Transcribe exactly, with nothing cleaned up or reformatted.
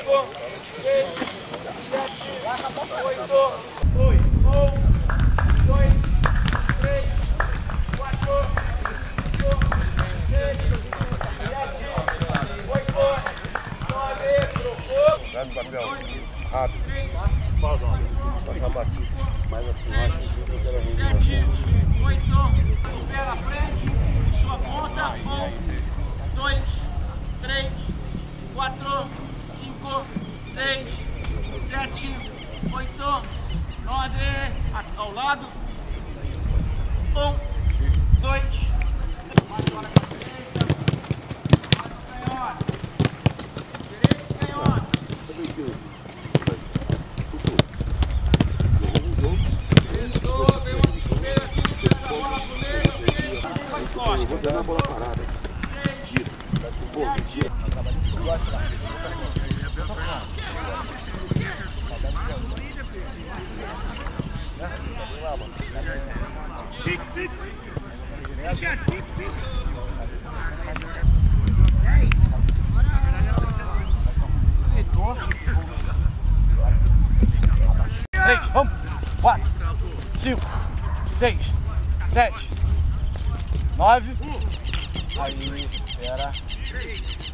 cinco, seis, sete, oito, um, dois, três, quatro, cinco, seis, sete, oito, nove, trocou. Dá no papel, rápido. Pausão. Passar batido. Mais assim, mais assim. sete, oito, pé na frente, sua ponta, um, dois, três, quatro, cinco, seis, sete, oito, nove, ao lado, um, dois, mais para a direita, mais para o canhota, direito e canhota. Isso, vem o meio aqui, traz a bola pro meio, aqui, vai forte. Vou dar a bola parada. Gira. Gira. Cinco, cinco. Deixa, cinco, cinco. Três, vamos. Quatro, cinco, seis, sete, nove. Aí, espera.